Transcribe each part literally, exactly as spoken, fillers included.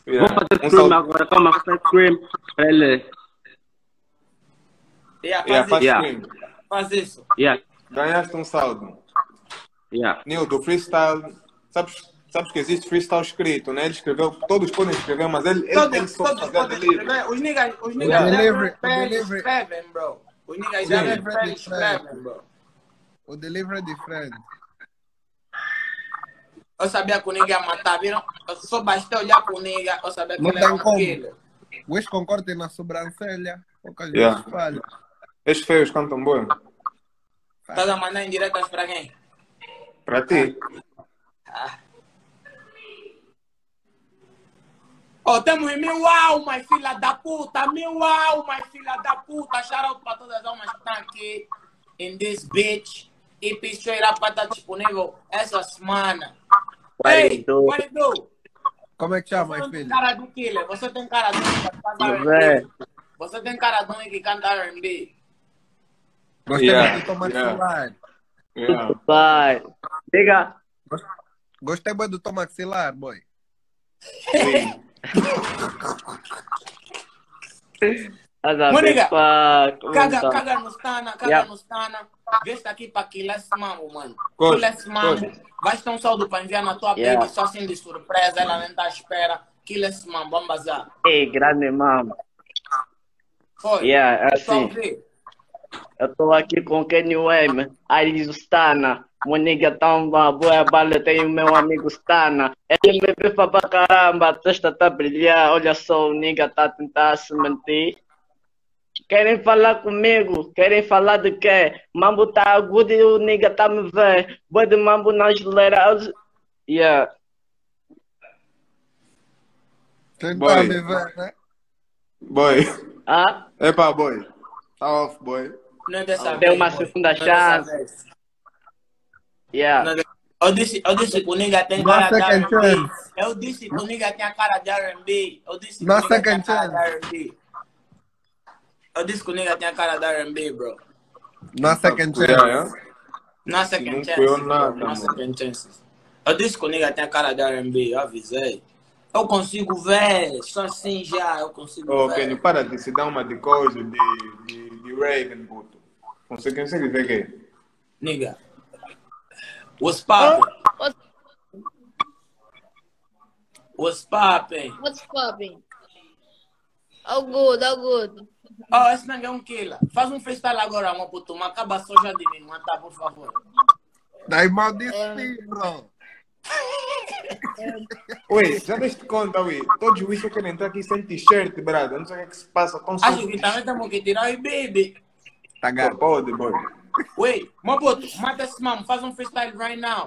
Vou Yeah. fazer Um scream saldo. agora, toma, fazer scream para ele. Yeah, Yeah, faz faz isso. Yeah, scream. Faz isso. yeah, Ganhaste um saldo. yeah. Nil, do freestyle, sabes, sabes que existe freestyle escrito, né? Ele escreveu, todos podem escrever, mas ele, ele tem Todos, só todos fazer a podem delivery. escrever. Os niggas, os O niggas Yeah. delivery, devem o pele delivery, escrevem, bro. Os niggas o devem delivery é pele diferente. escrevem, bro. O delivery é diferente. Eu sabia que o nigga ia matar, viram? Eu só bastei olhar para o nigga, eu sabia que Não ele era tem um como. killer. Os com corte na sobrancelha, poucas Yeah. vezes falha. Estes feios cantam bem. Estás a mandar indiretas para quem? Para ti. Oh, temos mil almas, filha da puta! Mil almas, filha da puta! Shout out para todas as almas que estão aqui in this bitch. E P Straight Up vai estar disponível essa semana. What Ei, it do? what it do? Como é que chama, Você não tem filho? cara de killer, você tem cara de um que canta Mas R é. and B. Você tem cara de um que canta R and B. Gostei Yeah, muito do Tom yeah. Maxilar. Yeah. Vai. Diga. Gostei muito do Tom Maxilar, boy. Sim. Asa Mônica, pá, Caga, como tá? caga no stana, caga Yeah. no stana. Veste aqui para killar esse mambo, mano. Coisa, Killar esse mambo. coisa. Vais ter um saldo para enviar na tua Yeah. baby, só assim de surpresa, ela nem está à espera. Killar esse mambo, vamos bazar. Ei, grande mama. Foi. Yeah, é Só assim. ouvir. Eu tô aqui com Kenny Wayne, Aris Stana. Meu nigga tá uma boa bala, tem o meu amigo Stana. Ele me bifa pra caramba, a testa tá a brilhar. Olha só, o nigga tá a tentar se mentir. Querem falar comigo? Querem falar de quê? Mambo tá agudo e o nigga tá me vendo. Boa de mambo na geleira. Yeah. Quem Boy. tá me vendo, né? Boy. Ah? Epa, boy. Tá off, boy. Não é dessa Tem vez. uma boy. segunda Não é dessa chance. vez. Yeah. Não é de- Eu disse, eu disse que o nigga tem Não há cara de R second and B. chance. Eu disse que o nigga tem a cara de R and B. Eu disse que Não o há nigga tem a second cara de chance. R and B. Eu disse que o nigga tem a cara de R and B, bro. Não há second Yeah, chance. yeah. Não há second Não chance. foi eu bro. nada, Não há mano. second chances. Eu disse que o nigga tem a cara de R and B. Eu avisei. Eu consigo ver. Só assim já eu consigo Oh, ver. Kenny, para de se dar uma de coisa de, de, de Raven, puto. Você consegue ver quê? Nigga. What's poppin'? What's, What's poppin'? what's popping? Oh good, oh good. Oh, esse nigga é um killer. Faz um freestyle agora, meu puto. Mas acaba só já de me matar, por favor. Daí mal disse, bro. Oi, já deste conta, ui? Todos os bichos querem entrar aqui sem t-shirt, brado. Não sei o que é que se passa. Tão Acho só- que também temos que tirar o baby. Tá Pô, gato. pode, boy. Wait, meu puto, mata esse mamo. Faz um freestyle right now.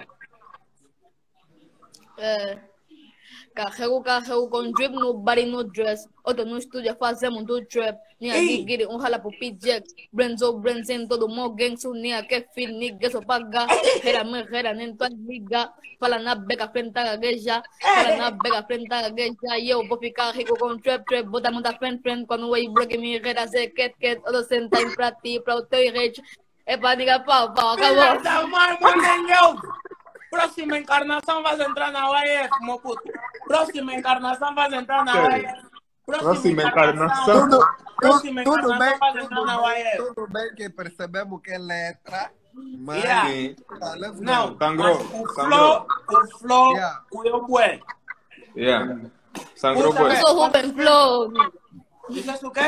É, carrego, carrego com drip no body, no dress. Outro no estúdio fazemos do trap. Nia Ei. gigiri, um rala pro P J. Brenzo, Brenzen, todo mundo gang. Su nia que feel, nigga, so paga. Gera, me gera, nem tua liga. Fala na beca, frente a gagueja. Fala na beca, frente a gagueja. E eu vou ficar rico com trap, trap. Bota muita friend, friend. Quando o break me gera, se ket, ket. Outro senta em pra ti, pra o teu rage. É pra nigga, pau, pau, acabou. Filha mãe, mano, próxima encarnação vai entrar na U F, meu puto. Próxima encarnação vai entrar na U F. Próxima encarnação. Tudo, Próxima tudo, tudo bem, encarnação vai entrar tudo na U bem, F. tudo bem que percebemos que é letra, mas Yeah. Sim. tá, let's go. Não, Sangrou, mas o sangrou. flow, o flow, Yeah. o eu bué. Yeah. Sangrou, Puta boy. Eu sou Ruben Flow, nigga. Dizeste o quê?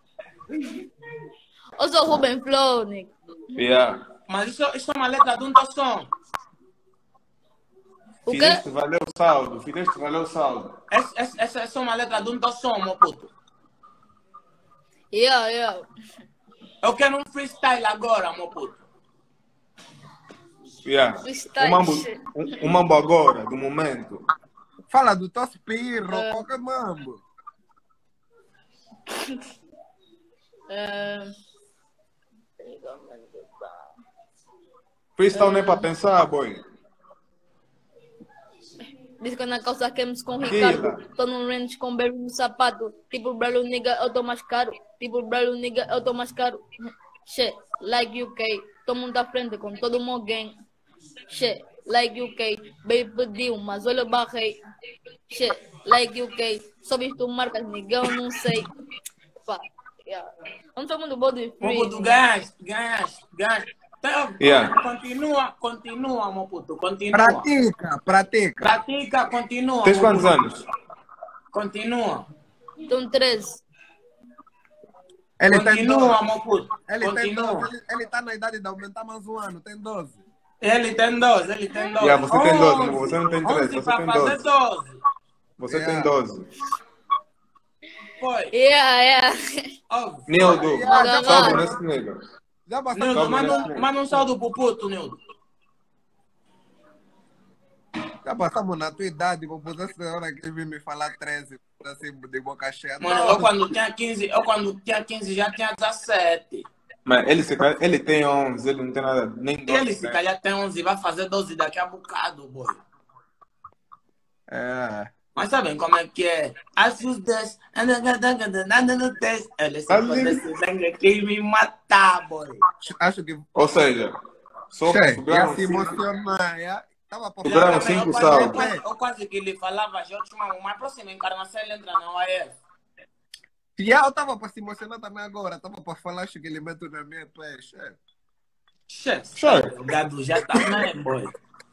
Eu sou Ruben Flow, nigga. Yeah. Mas isso, isso é uma letra de um teu som. O quê? Fizeste valer o saldo. Fizeste valer o saldo. Essa, essa, essa, essa é uma letra de um teu som, meu puto. Yeah, yeah. Eu quero um freestyle agora, meu puto. Yeah. Freestyle Um mambo, shit. um, um mambo agora, do momento. Fala do Tospirro, É. qualquer mambo. É... Freestyle não é para pensar, boy. Diz que na calça quemes com Ricardo. Fila. Tô num range com berry no sapato. Tipo bralo nigga, eu tô mais caro. Tipo bralo nigga, eu tô mais caro. Shit, like U K. Tô muito à frente com todo mundo gang. Shit, like U K. Baby pediu, mas olha eu barrei. Shit, like U K. Só vi tu marcas, Miguel, não sei. Pá, yeah. Não todo mundo bode Meu free. puto, ganhaste, ganhaste, ganhaste. Então, Yeah. Continua, continua, meu puto, continua. Pratica, pratica. Pratica, continua. Tens meu quantos puto. anos? Continua. Então treze. Ele tem Continua, doze. meu puto. Ele tem Continua. doze. Ele, ele tá na idade de aumentar mais um ano, tem doze. Ele tem doze, ele tem doze. Yeah, você tem doze, onze, você não tem treze, onze você pra tem fazer doze. doze. Você Yeah. tem doze. Foi. Yeah, yeah. Óbvio. Nildo, Yeah, já salve vai. nesse nigga. Já bastante. Nildo, Salve manda nesse um, manda um saldo pro puto, Nildo. Já passamos na tua idade, vou poder ser hora que ele vir me falar treze, assim, de boca cheia. Mano, eu quando tinha quinze, eu quando tinha quinze já tinha dezessete. Mas ele, se, calhar- ele tem onze, ele não tem nada, nem doze. Ele se né? calhar tem onze, vai fazer doze daqui a bocado, boy. É. Mas sabem como é que é? As os dez, nada no teste. Ele se Ali- pode esse sangue aqui me matar, boy. Acho que. Ou seja, só Che, ia sobraram se cinco. emocionar, já. Tava pra Sobraram Já, cinco eu, quase, eu, saldos. quase, eu quase que ele falava, já última, mas próxima encarnação ele entra na O A S. Já eu tava pra se emocionar também agora. Tava pra falar, acho que ele mete na minha peixe. Chefe, Sure. o gado já tá mesmo, boy.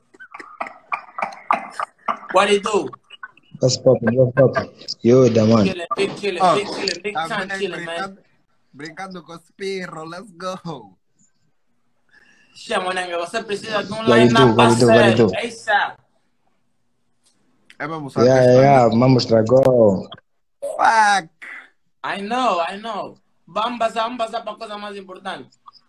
What do you do? What's poppin'? What's poppin'? Yo, the man. Chilling, big chilling, Oh, big chilling, big tá time bem, chilling, man. brincando, brincando com o Spirro, let's go. Chama, nega, você precisa de um What you do, line-up what you do, what you parceiro. do? É isso. ah. É mesmo, só Yeah, que- yeah, vamos tragou. Fuck! I know, I know. Vamos passar, vamos passar para a coisa mais importante.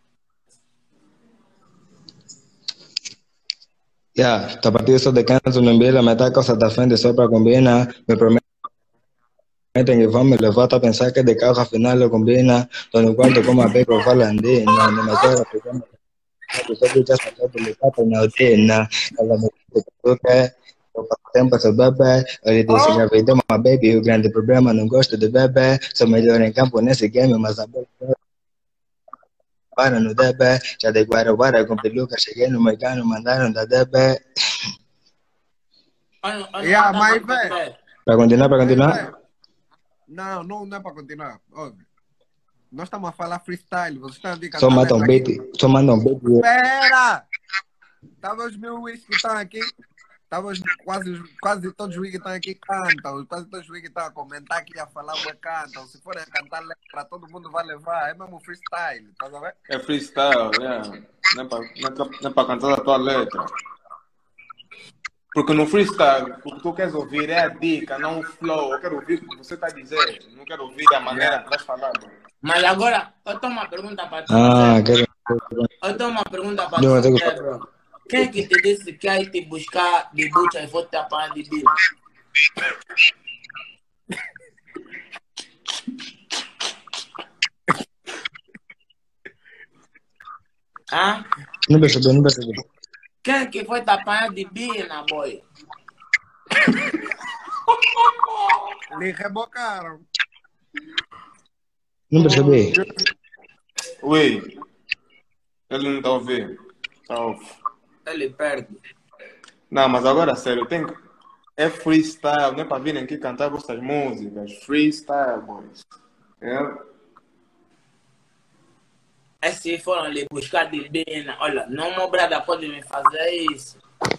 Yeah, tá partido só de canto, não vira, metade calça da frente só pra combinar. Me prometem que vão me levar, tá pensar que de carro afinal eu combina. Tô no quarto com uma baby falandina, não me quero pegar. Só que já sacou do meu papo na utena. Ela me disse que eu passo tempo seu bebê. Ele disse que engravidou uma baby, o grande problema não gosto de bebê. Sou melhor em campo nesse game, mas a bola para no D B, já de Guarabara com peluca, cheguei no mercado, mandaram da D B. Olha, olha, Yeah, olha, mas, olha, velho. olha. Para continuar, para É. continuar. Não, não, não é para continuar. Óbvio. Nós estamos a falar freestyle. Vocês estão a vir Só cantar mandam letra aqui. beat, só mandam beat. Espera! Tava os meus whisky que estão aqui. Tava os, quase, os- quase todos os whisky que estão aqui cantam. Quase todos os whisky que estão a comentar aqui, a falar, mas cantam. Se forem a cantar letra, todo mundo vai levar. É mesmo freestyle. Tá vendo? É freestyle, yeah. Não é para não é pra- não é pra cantar a tua letra. Porque no freestyle, o que tu queres ouvir é a dica, não o flow. Eu quero ouvir o que você está a dizer. Não quero ouvir a maneira que estás falando. Mas agora, eu tenho uma pergunta para te Ah, fazer. quero. Eu tenho uma pergunta para Não, te eu fazer, tenho- bro. Quem é que te disse que aí te buscar de bucha e vou te apanhar de bico? Hã? Não percebi, não percebi. Quem é que foi te apanhar de bina, boy? Lhe rebocaram. Não percebi. Ui, ele não está a ouvir. Tá off. Ele perde. Não, mas agora, sério, tem que... É freestyle, não é para virem aqui cantar vossas músicas. Freestyle, boys. É? É se foram lhe buscar de bina. Olha, não meu brada pode me fazer isso.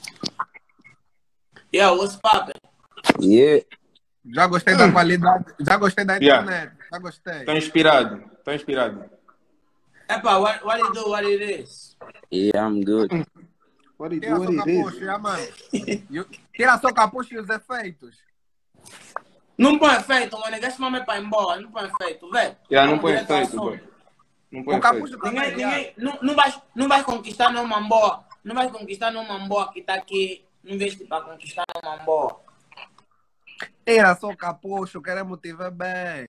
Yo, what's poppin'? Yeah. Já gostei da qualidade. Já gostei da Yeah. internet. Já gostei. Está inspirado, está inspirado. Epa, what, what you do, what it is? Yeah, I'm good. What it Tira do, só what o it capucho, is? já, mano. E o- Tira só o capucho e os efeitos. Não põe efeito, mano. Deixa o para embora. Não põe efeito, velho. Yeah, não Vamos põe direto ao efeito, assunto. boy. Não põe O capucho efeito. também. Ninguém, já. ninguém, não, não, vai, não vai conquistar no Mamboa. Não vai conquistar no Mamboa que tá aqui. Não veste para conquistar no Mamboa. Tira só o capucho, queremos te ver bem.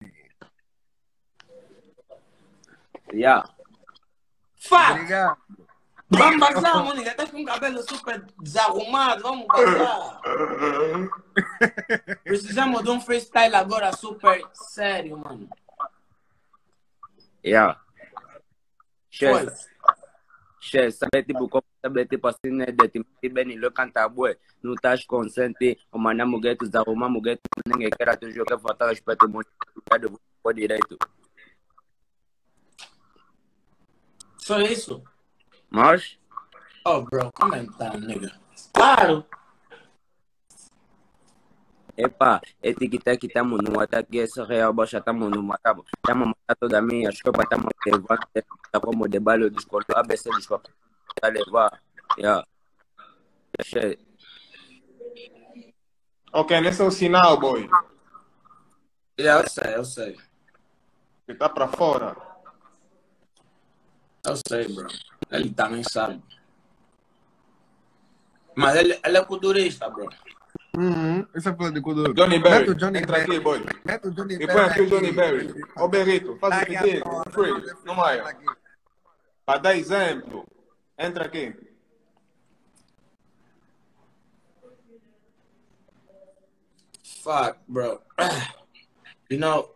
Yeah. Fuck! Obrigado. Vamos bazar, mano. Já tá com o cabelo super desarrumado. Vamos bazar. Precisamos de um freestyle agora super sério, mano. Yeah. Foi. Che, sabe tipo como sabe tipo assim né de tipo bem ele canta bué, não estás consciente, o manamo gueto za o mamu gueto ninguém quer tu jogar falta respeito muito por direito. Só isso? Mas Oh, bro, comenta, nigga. Claro. epa, esse que tá aqui estamos no ataque esse real baixa estamos no matabo, estamos matando toda a minha escopa, estamos levando tá como de balho de escola, A B C de escola, tá levar, yeah. Che. Ok, nesse é o sinal, boy. Yeah, eu sei, eu sei. Que tá pra fora. Eu sei, bro. Ele também sabe. Mas ele, ele é culturista, bro. Uhum. Isso é falando de Kuduro. Johnny Mete Berry, o Johnny entra Berry. aqui, boy. Mete o Johnny E Berry. põe aqui o aqui. Johnny Berry. Ô, Berrito, faz Tá o aqui pedido. à toa, Free, tá não vai. aqui. Para dar exemplo, entra aqui. Fuck, bro. You know,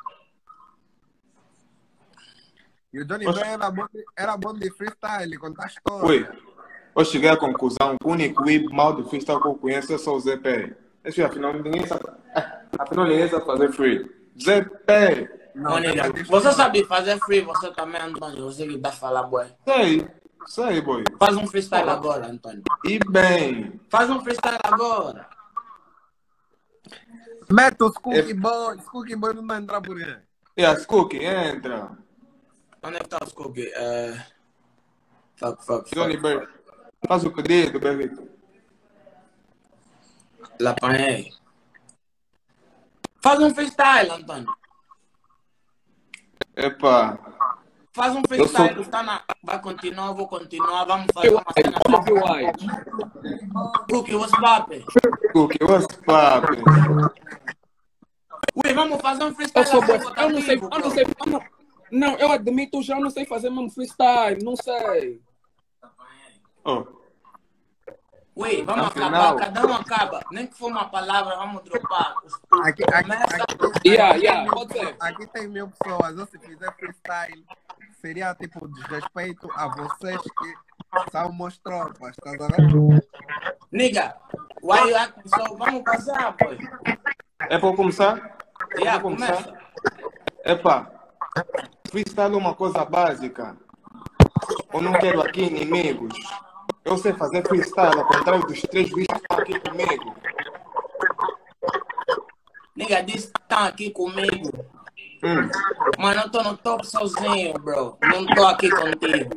E o Johnny Berry era bom, de- era bom de freestyle, contar história. Ui, eu cheguei à conclusão que o único whip mal de freestyle que eu conheço é só o Zé P. Esse afinal ninguém sabe. Afinal ninguém sabe fazer free. Zé P. não, nigga, você sabe fazer free, você também, Antônio. Você que tá falando, boy. Sei, sei, boy. Faz um freestyle agora, Antônio. E bem. Faz um freestyle agora. Mete os Cookie Boy. Os Cookie Boy não vai entrar por aí. E as cookie, entra. Onde é que tá os cookies? É... Fuck, fuck, Johnny fuck. Berry. Faz o pedido, Berrito. La apanhei. Faz um freestyle, Antônio. Epa. Faz um Eu freestyle. sou- Tá na... Vai continuar, vou continuar. Vamos fazer uma cena. Como que vai? Cookie, what's poppin'? Cookie, what's poppin'? Ui, vamos fazer um Eu freestyle. sou bom. assim, Eu não sei, vivo, eu não bro. sei. eu não, não, eu admito já, eu não sei fazer mesmo freestyle, não sei. Oh. Ui, vamos Afinal- acabar. Cada um acaba. Nem que for uma palavra, vamos dropar. Os- Aqui, aqui, Começa. aqui, Yeah, aqui yeah, tem pode mil- ser. aqui tem mil pessoas. Eu, se fizer freestyle, seria tipo desrespeito a vocês que são meus tropas. Estás a ver? Nigga, why you acting so? Vamos passar, boy. É para eu começar? Yeah, Vou começar? começa. Epa, freestyle é uma coisa básica. Eu não quero aqui inimigos. Eu sei fazer freestyle, ao contrário dos três bichos que estão aqui comigo. Nigga, disse que tá aqui comigo. Hum. Mas não tô no top sozinho, bro. Não tô aqui contigo.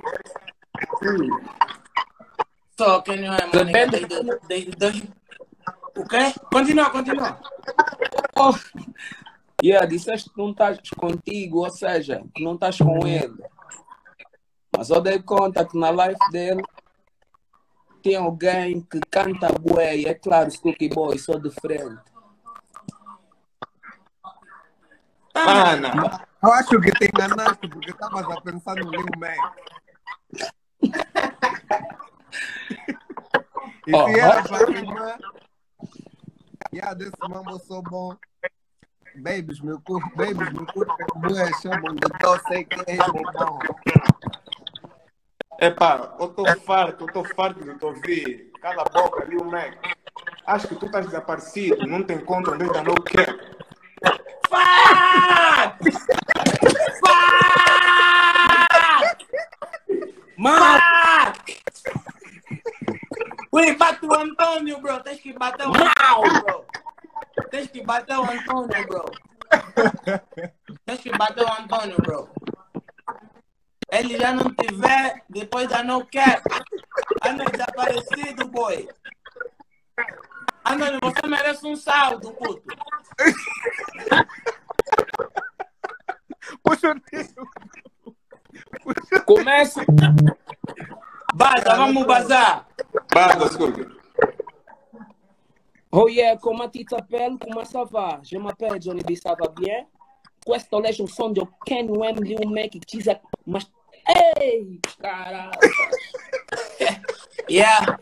Só que não é, mano. Nigga, Depende. desde, desde, desde... O quê? Continua, continua. Oh, yeah, disseste que não estás contigo, ou seja, que não estás com ele. Mas eu dei conta que na live dele tem alguém que canta bué, e é claro, os Cookie Boy, só de frente. Ana, Eu acho que te enganaste porque estavas a pensar no Lil Mac. E Oh, se era para rimar, yeah, desse mambo eu sou bom. Babies, meu corpo, babies, meu corpo é bué, chamam de dó, sei que é bom. epa, eu estou farto, eu estou farto de te ouvir. Cala a boca, Lil Mac. Acho que tu estás desaparecido, não te encontro onde está no cap. Fuck! Fuck! Mano, Fuck! Ui, bate o Antônio, bro. Tens que bater o Antônio, bro. Tens que bater o Antônio, bro. Tens que bater o Antônio, bro. Ele já não te vê, depois já não quer. Anda desaparecido, boy. Antônio, você merece um salto, puto. Puxa o começa. Baza, vamos bazar. Bada, Cookie. Oh yeah, comment tu t'appelles? Comment ça va? Je m'appelle Johnny B, ça va bien? Questo è un son di Ken Wem Lil Mac que diz a... Mas... Ei, caralho! Yeah.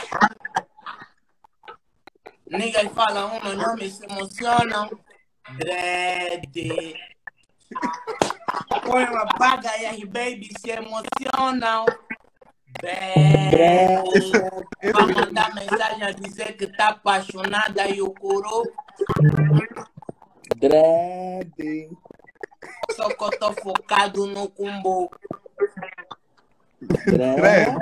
Niggas falam um meu nome, se emocionam. Dread. Põe uma baga e as babies se emocionam. Bem, vai mandar mensagem a dizer que tá apaixonada e o coro. Dread. Só que eu tô focado no combo. Dread.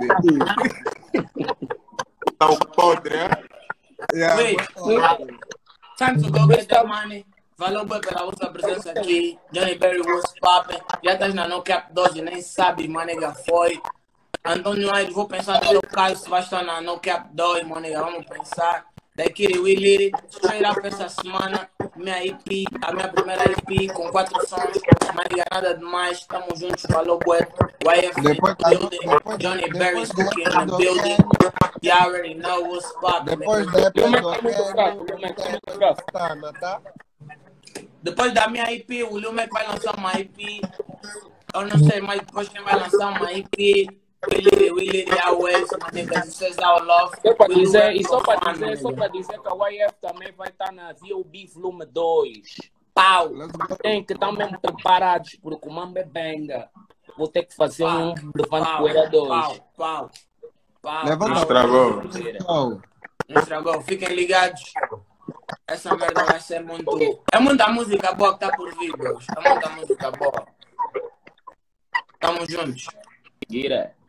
Tá o podre, é? Yeah, Wait, wait. time to go get that money. Valeu bem pela vossa presença aqui. Johnny Berry was popping. Já estás na No Cap dois e nem sabe, manega, foi. Antônio Aires, vou pensar no teu caso se vai estar na No Cap dois, manega, vamos pensar. Daqui de We Lit It, straight up essa semana. Minha E P, a minha primeira E P com quatro sons. Manega, nada demais. Tamo juntos, falou, bué. Y F Depois, building. depois, Johnny depois Berry's da cooking época in the do building. Kenny, You already know what's popping. depois da época Lume do tá muito fraco, Kenny, Lume tá muito tem fraco. Stana, tá? Depois da minha E P, o Lumek vai lançar uma E P. Eu não sei, mas depois quem vai lançar uma E P. Willie, Willie, Always, manega, this is our love. Só para Willie, dizer, Willie, e só para Fun, dizer, só manega. para dizer que a Y F também vai estar na V O B Volume dois. Pau, Let's go. Tem que estar mesmo preparados, porque o Mambe Benga. Vou ter que fazer pau, um Levante pau, Poeira dois. pau, pau, pau. Levanta Não o estragou. pau. Não estragou, fiquem ligados. Essa merda vai ser muito. É muita música boa que tá por vir, bros. É muita música boa. Tamo juntos. Gira.